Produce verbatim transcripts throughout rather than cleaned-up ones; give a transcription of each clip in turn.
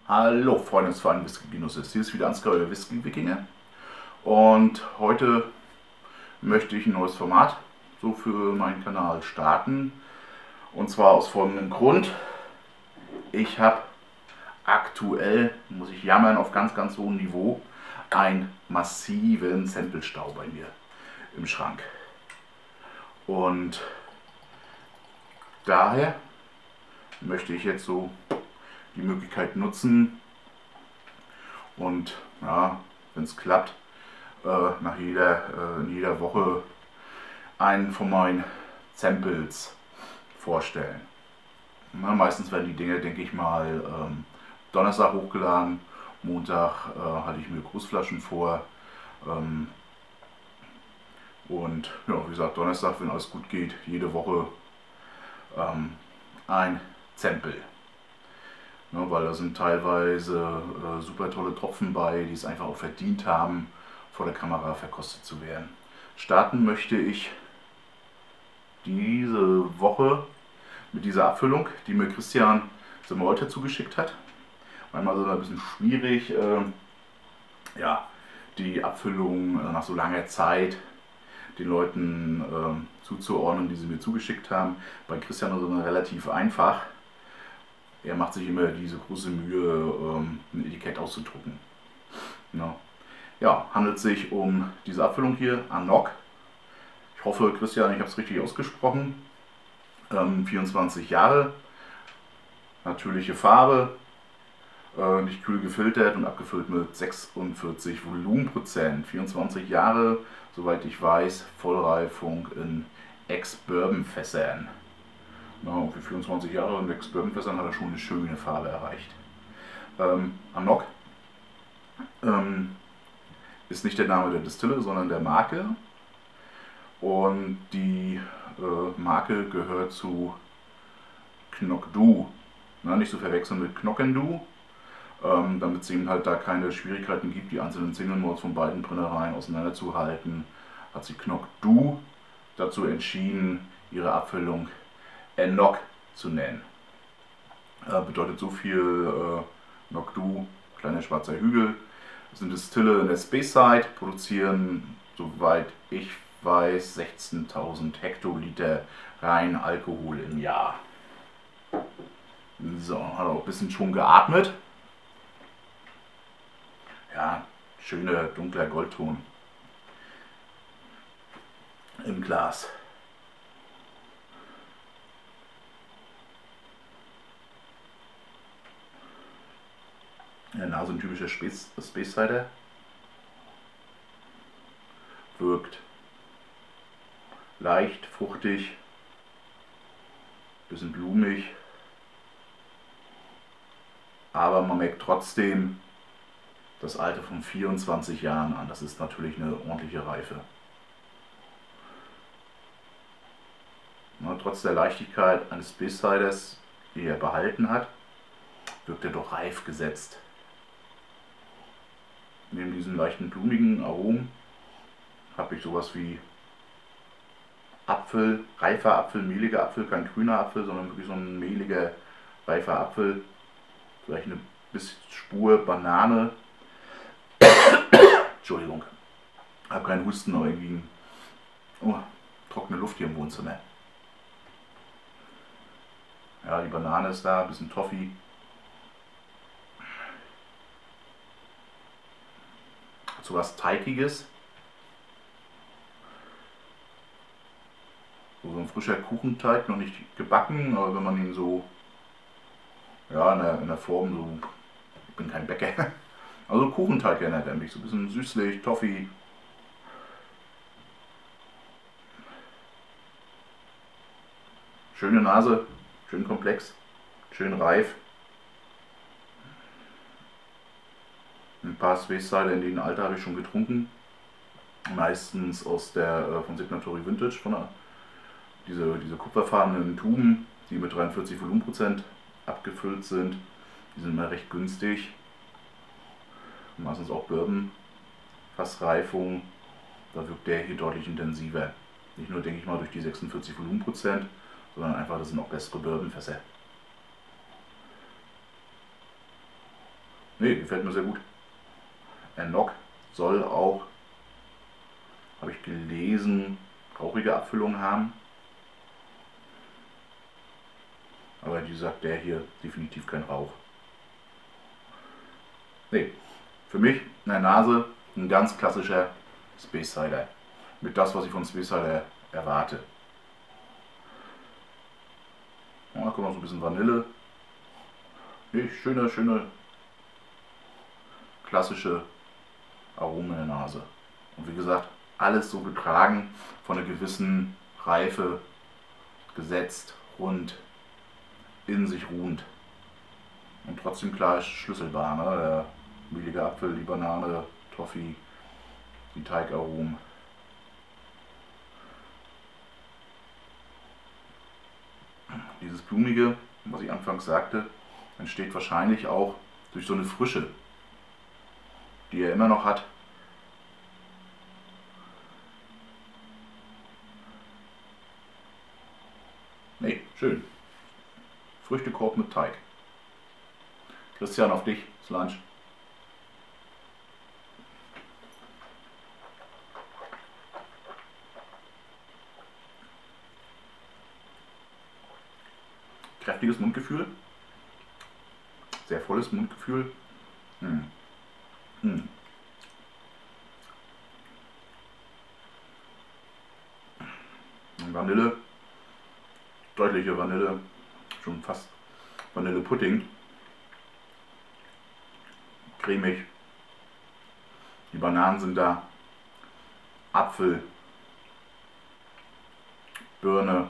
Hallo Freunde des feinen Whisky-Genusses, hier ist wieder Ansgar, euer Whisky-Wikinger, und heute möchte ich ein neues Format so für meinen Kanal starten, und zwar aus folgendem Grund. Ich habe aktuell, muss ich jammern, auf ganz ganz hohem Niveau einen massiven Samplestau bei mir im Schrank, und daher möchte ich jetzt so die Möglichkeit nutzen und, ja, wenn es klappt, äh, nach jeder, äh, in jeder Woche einen von meinen Samples vorstellen. Na, meistens werden die Dinge, denke ich mal, ähm, Donnerstag hochgeladen, Montag äh, halte ich mir Großflaschen vor, ähm, und ja, wie gesagt, Donnerstag, wenn alles gut geht, jede Woche ähm, ein Sample. Ne, weil da sind teilweise äh, super tolle Tropfen bei, die es einfach auch verdient haben, vor der Kamera verkostet zu werden. Starten möchte ich diese Woche mit dieser Abfüllung, die mir Christian Semolter zugeschickt hat. Manchmal ist es ein bisschen schwierig, äh, ja, die Abfüllung äh, nach so langer Zeit den Leuten äh, zuzuordnen, die sie mir zugeschickt haben. Bei Christian ist es relativ einfach. Er macht sich immer diese große Mühe, ähm, ein Etikett auszudrucken. Ja. Ja, handelt sich um diese Abfüllung hier, Anok. Ich hoffe, Christian, ich habe es richtig ausgesprochen. Ähm, vierundzwanzig Jahre, natürliche Farbe, äh, nicht kühl gefiltert und abgefüllt mit sechsundvierzig Volumenprozent. vierundzwanzig Jahre, soweit ich weiß, Vollreifung in Ex-Bourbon-Fässern. Ja, und für vierundzwanzig Jahre in Ex-Bourbon-Fässern hat er schon eine schöne Farbe erreicht. Ähm, Anok ähm, ist nicht der Name der Distille, sondern der Marke. Und die äh, Marke gehört zu Knok Du. Na, nicht zu verwechseln mit Knockendu, ähm, damit es eben halt da keine Schwierigkeiten gibt, die einzelnen Single Malts von beiden Brennereien auseinanderzuhalten, hat sich Knok Du dazu entschieden, ihre Abfüllung Anok zu nennen. Äh, bedeutet so viel, äh, Knok Du, kleiner schwarzer Hügel, sind Distille in der Speyside, produzieren, soweit ich weiß, sechzehntausend Hektoliter rein Alkohol im Jahr. So, hat auch ein bisschen schon geatmet. Ja, schöner dunkler Goldton im Glas. In der Nase ein typischer Space, Space Cider. Wirkt leicht, fruchtig, bisschen blumig, aber man merkt trotzdem das Alter von vierundzwanzig Jahren an. Das ist natürlich eine ordentliche Reife. Na, trotz der Leichtigkeit eines Space Ciders, die er behalten hat, wirkt er doch reif gesetzt. Neben diesen leichten blumigen Aromen habe ich sowas wie Apfel, reifer Apfel, mehliger Apfel, kein grüner Apfel, sondern wirklich so ein mehliger, reifer Apfel. Vielleicht eine bisschen Spur Banane. Entschuldigung, ich habe keinen Husten, aber irgendwie oh, trockene Luft hier im Wohnzimmer. Ja, die Banane ist da, ein bisschen Toffee. Hat so was Teigiges. So ein frischer Kuchenteig, noch nicht gebacken, aber wenn man ihn so, ja, in der, in der Form so, ich bin kein Bäcker, also Kuchenteig erinnert er mich, so ein bisschen süßlich, Toffee. Schöne Nase, schön komplex, schön reif. Ein paar Space Cider in dem Alter habe ich schon getrunken, meistens aus der äh, von Signatory Vintage, von der Diese, diese kupferfarbenen Tuben, die mit dreiundvierzig Volumenprozent abgefüllt sind, die sind immer recht günstig. Meistens auch Bourbon, Fassreifung, da wirkt der hier deutlich intensiver. Nicht nur, denke ich mal, durch die sechsundvierzig Volumenprozent, sondern einfach, das sind auch bessere Bourbonfässer. Nee, gefällt mir sehr gut. Anok soll auch, habe ich gelesen, rauchige Abfüllung haben. Aber wie gesagt, der hier definitiv kein Rauch. Nee, für mich in der Nase ein ganz klassischer Space Cider. Mit das, was ich von Space Cider erwarte. Ja, da kommt noch so ein bisschen Vanille. Nee, schöne, schöne, klassische Aromen in der Nase. Und wie gesagt, alles so getragen von einer gewissen Reife, gesetzt, rund, in sich ruhend. Und trotzdem klar schlüsselbar, ne? Der mehlige Apfel, die Banane, Toffee, die Teigaromen. Dieses Blumige, was ich anfangs sagte, entsteht wahrscheinlich auch durch so eine Frische, die er immer noch hat. Nee, schön. Früchtekorb mit Teig. Christian, auf dich, das Lunch. Kräftiges Mundgefühl. Sehr volles Mundgefühl. Hm. Hm. Vanille. Deutliche Vanille. Schon fast Vanillepudding. Cremig. Die Bananen sind da. Apfel. Birne.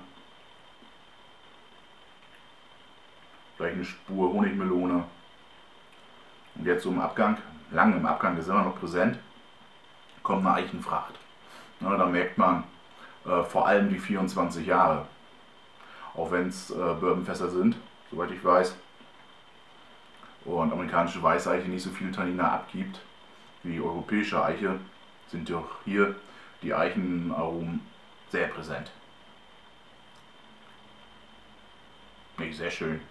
Vielleicht eine Spur Honigmelone. Und jetzt so im Abgang, lang im Abgang, ist immer noch präsent, kommt eine Eichenfracht. Na, da merkt man äh, vor allem die vierundzwanzig Jahre. Auch wenn es äh, Bourbonfässer sind, soweit ich weiß. Und amerikanische Weißeiche nicht so viel Tanniner abgibt wie europäische Eiche, sind doch hier die Eichenaromen sehr präsent. Nee, sehr schön.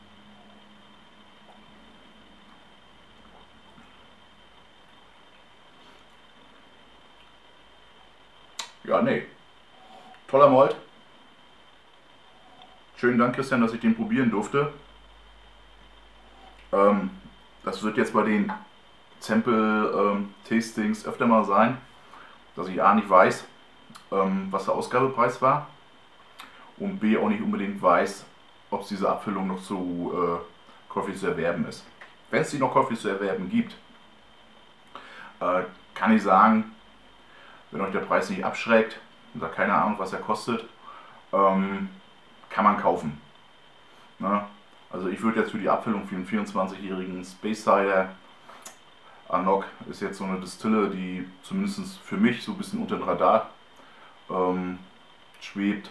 Ja, nee. Toller Malt. Schönen Dank, Christian, dass ich den probieren durfte. Ähm, das wird jetzt bei den Sample-Tastings ähm, öfter mal sein, dass ich A nicht weiß, ähm, was der Ausgabepreis war und B auch nicht unbedingt weiß, ob es diese Abfüllung noch zu äh, käuflich zu erwerben ist. Wenn es die noch käuflich zu erwerben gibt, äh, kann ich sagen, wenn euch der Preis nicht abschreckt und da keine Ahnung, was er kostet, ähm, kann man kaufen. Na? Also ich würde jetzt für die Abfüllung für einen vierundzwanzigjährigen Space Cider, Anok ist jetzt so eine Distille, die zumindest für mich so ein bisschen unter dem Radar ähm, schwebt.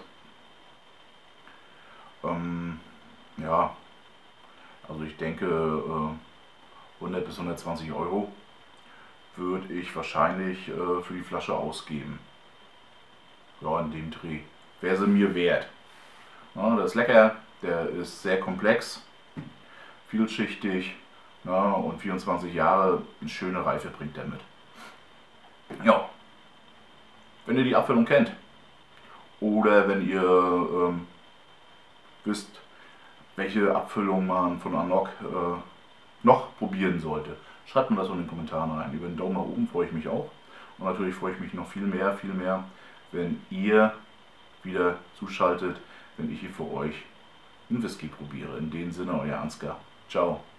Ähm, ja, also ich denke äh, hundert bis hundertzwanzig Euro würde ich wahrscheinlich äh, für die Flasche ausgeben. Ja, in dem Dreh. Wäre sie mir wert. Ja, der ist lecker, der ist sehr komplex, vielschichtig, ja, und vierundzwanzig Jahre, eine schöne Reife bringt er mit. Ja, wenn ihr die Abfüllung kennt oder wenn ihr ähm, wisst, welche Abfüllung man von Anok äh, noch probieren sollte, schreibt mir das in den Kommentaren rein. Über den Daumen nach oben freue ich mich auch. Und natürlich freue ich mich noch viel mehr, viel mehr, wenn ihr wieder zuschaltet, wenn ich hier für euch einen Whisky probiere. In dem Sinne, euer Ansgar. Ciao.